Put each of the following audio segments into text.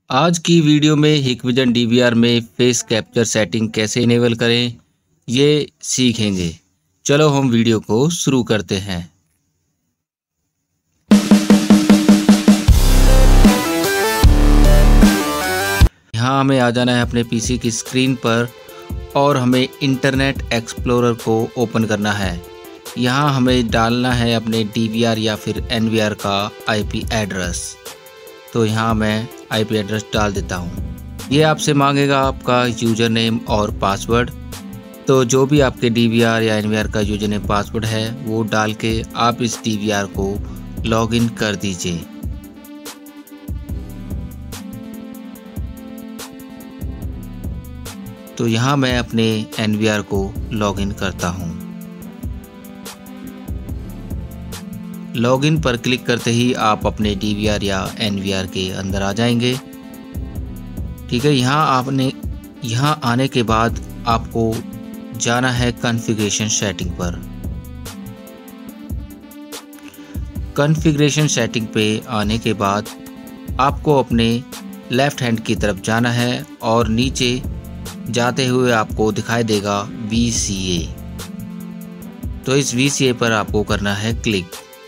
आज की वीडियो में हिकविजन डीवीआर में फेस कैप्चर सेटिंग कैसे इनेबल करें ये सीखेंगे। चलो हम वीडियो को शुरू करते हैं। यहाँ हमें आ जाना है अपने पीसी की स्क्रीन पर और हमें इंटरनेट एक्सप्लोरर को ओपन करना है। यहाँ हमें डालना है अपने डीवीआर या फिर एनवीआर का आईपी एड्रेस। तो यहाँ मैं आईपी एड्रेस डाल देता हूँ। ये आपसे मांगेगा आपका यूज़र नेम और पासवर्ड। तो जो भी आपके डीवीआर या एनवीआर का यूज़र नेम पासवर्ड है वो डाल के आप इस डीवीआर को लॉगिन कर दीजिए। तो यहाँ मैं अपने एनवीआर को लॉगिन करता हूँ। लॉगिन पर क्लिक करते ही आप अपने डीवीआर या एनवीआर के अंदर आ जाएंगे। ठीक है, यहाँ आने के बाद आपको जाना है कॉन्फ़िगरेशन सेटिंग पर। कॉन्फ़िगरेशन सेटिंग पे आने के बाद आपको अपने लेफ़्ट हैंड की तरफ जाना है और नीचे जाते हुए आपको दिखाई देगा VCA। तो इस VCA पर आपको करना है क्लिक।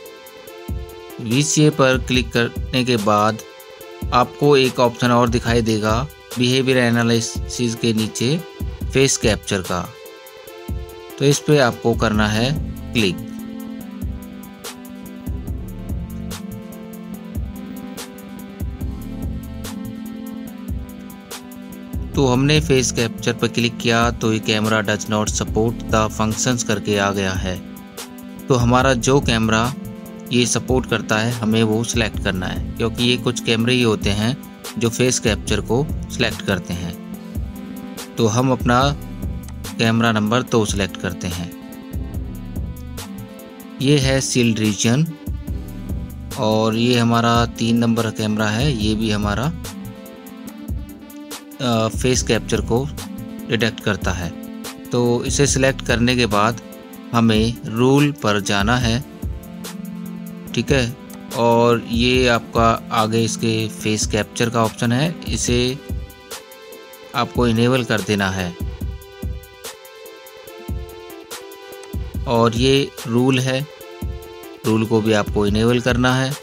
VCA पर क्लिक करने के बाद आपको एक ऑप्शन और दिखाई देगा बिहेवियर एनालिसिस के नीचे फेस कैप्चर का। तो इस पे आपको करना है क्लिक। तो हमने फेस कैप्चर पर क्लिक किया तो ये camera does not support the functions करके आ गया है। तो हमारा जो कैमरा ये सपोर्ट करता है हमें वो सिलेक्ट करना है, क्योंकि ये कुछ कैमरे ही होते हैं जो फेस कैप्चर को सिलेक्ट करते हैं। तो हम अपना कैमरा नंबर 2 सिलेक्ट करते हैं। ये है सील्ड रीजन और ये हमारा 3 नंबर कैमरा है। ये भी हमारा फेस कैप्चर को डिटेक्ट करता है। तो इसे सिलेक्ट करने के बाद हमें रूल पर जाना है। ठीक है, और ये आपका आगे इसके फेस कैप्चर का ऑप्शन है, इसे आपको इनेबल कर देना है। और ये रूल है, रूल को भी आपको इनेबल करना है।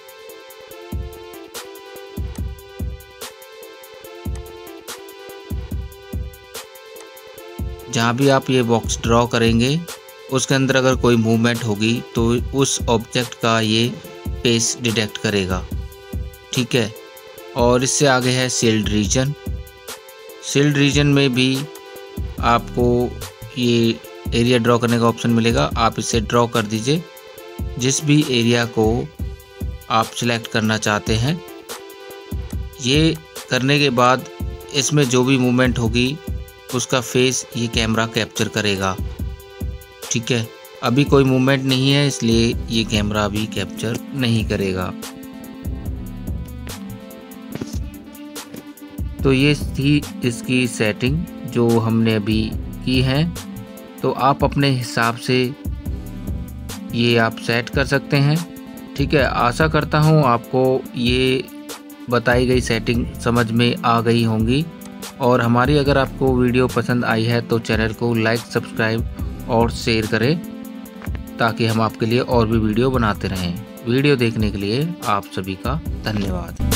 जहाँ भी आप ये बॉक्स ड्रॉ करेंगे उसके अंदर अगर कोई मूवमेंट होगी तो उस ऑब्जेक्ट का ये फेस डिटेक्ट करेगा। ठीक है, और इससे आगे है सील्ड रीजन। सील्ड रीजन में भी आपको ये एरिया ड्रॉ करने का ऑप्शन मिलेगा। आप इसे ड्रॉ कर दीजिए जिस भी एरिया को आप सिलेक्ट करना चाहते हैं। ये करने के बाद इसमें जो भी मूवमेंट होगी उसका फेस ये कैमरा कैप्चर करेगा। ठीक है, अभी कोई मूवमेंट नहीं है इसलिए ये कैमरा अभी कैप्चर नहीं करेगा। तो ये थी इसकी सेटिंग जो हमने अभी की है। तो आप अपने हिसाब से ये आप सेट कर सकते हैं। ठीक है, आशा करता हूँ आपको ये बताई गई सेटिंग समझ में आ गई होंगी। और हमारी अगर आपको वीडियो पसंद आई है तो चैनल को लाइक, सब्सक्राइब और शेयर करें ताकि हम आपके लिए और भी वीडियो बनाते रहें। वीडियो देखने के लिए आप सभी का धन्यवाद।